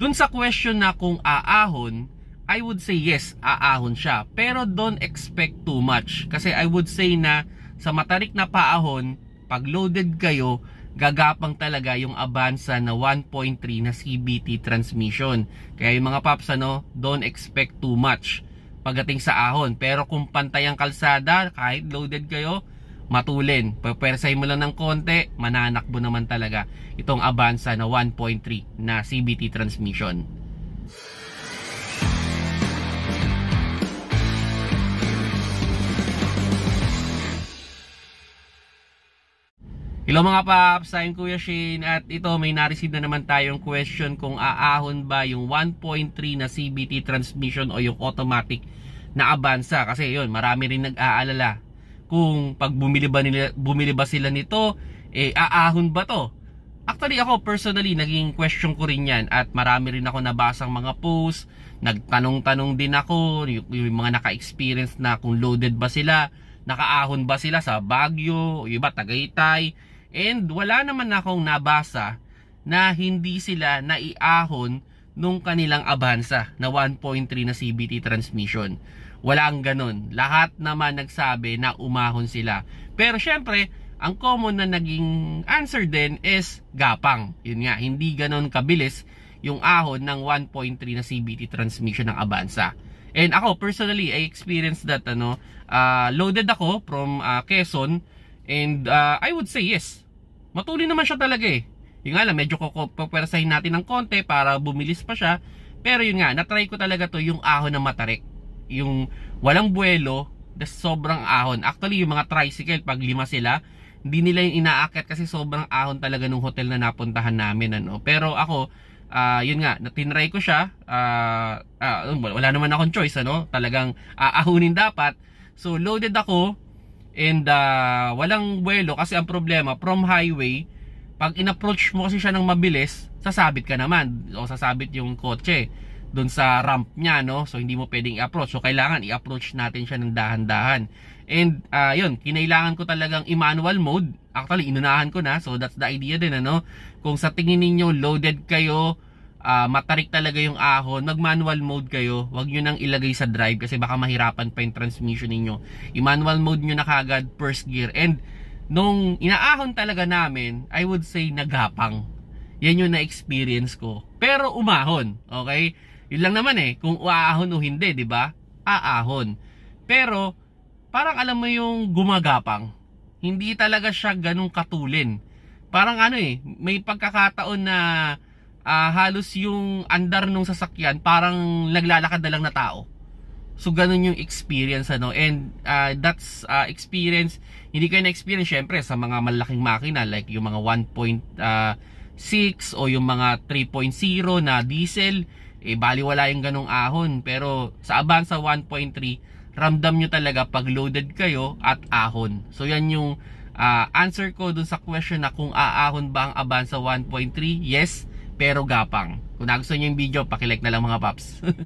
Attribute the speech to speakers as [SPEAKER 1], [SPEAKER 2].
[SPEAKER 1] Dun sa question na kung aahon, I would say yes, aahon siya. Pero don't expect too much. Kasi I would say na sa matarik na paahon, pag loaded kayo, gagapang talaga yung Avanza na 1.3 na CVT transmission. Kaya yung mga paps, don't expect too much pagdating sa ahon. Pero kung pantay ang kalsada, kahit loaded kayo, matulin. Pwersahin mo lang ng konti, mananakbo naman talaga itong Avanza na 1.3 na CVT transmission. Hello mga paps, I'm Kuya Shane at ito may na-receive na naman tayong question kung aahon ba yung 1.3 na CVT transmission o yung automatic na Avanza. Kasi yun, marami rin nag-aalala kung pag bumili ba sila nito, aahon ba to? Actually ako personally, naging question ko rin yan at marami rin ako nabasang mga posts, nagtanong-tanong din ako, yung mga naka-experience na kung loaded ba sila, nakaahon ba sila sa Baguio, iba Tagaytay. And wala naman akong nabasa na hindi sila naiahon nung kanilang Avanza na 1.3 na CVT transmission. Walang ganun. Lahat naman nagsabi na umahon sila. Pero syempre, ang common na naging answer din is gapang. Yun nga, hindi ganun kabilis yung ahon ng 1.3 na CVT transmission ng Avanza. And ako personally, I experienced that loaded ako from Quezon. And I would say yes, matuloy naman siya talaga eh. Yung nga lang, medyo pupwersahin natin ng konti para bumilis pa siya. Pero yun nga, natry ko talaga to yung ahon na matarik. Yung walang buwelo, sobrang ahon. Actually, yung mga tricycle, pag 5 sila, hindi nila yung inaakit kasi sobrang ahon talaga nung hotel na napuntahan namin. Pero ako, yun nga, tinry ko siya. Wala naman akong choice. Talagang aahunin dapat. So, loaded ako. And walang buwelo kasi ang problema from highway, pag in-approach mo kasi siya ng mabilis, sasabit ka naman o sasabit yung kotse doon sa ramp niya, so hindi mo pwedeng i-approach. So kailangan i-approach natin siya ng dahan-dahan. And yun, kinailangan ko talagang i-manual mode. Actually inunahan ko na, so that's the idea din. Kung sa tingin niyo loaded kayo, matarik talaga yung ahon, mag-manual mode kayo. Huwag nyo nang ilagay sa drive kasi baka mahirapan pa yung transmission ninyo. I-manual mode nyo na kagad, first gear. And nung inaahon talaga namin, I would say nagapang. Yan yung na-experience ko. Pero umahon, okay? Yun lang naman kung uahon o hindi, di ba? Aahon. Pero parang alam mo yung gumagapang. Hindi talaga siya ganun katulin. Parang may pagkakataon na halos yung andar nung sasakyan parang naglalakad na lang na tao. So ganun yung experience and that's experience. Hindi kayo na-experience syempre sa mga malaking makina like yung mga 1.6 o yung mga 3.0 na diesel, baliwala yung ganung ahon. Pero sa Avanza 1.3, ramdam nyo talaga pag loaded kayo at ahon. So yan yung answer ko dun sa question na kung aahon ba ang Avanza 1.3. Yes, pero gapang. Kung nagustuhan nyo yung video, pakilike na lang mga paps.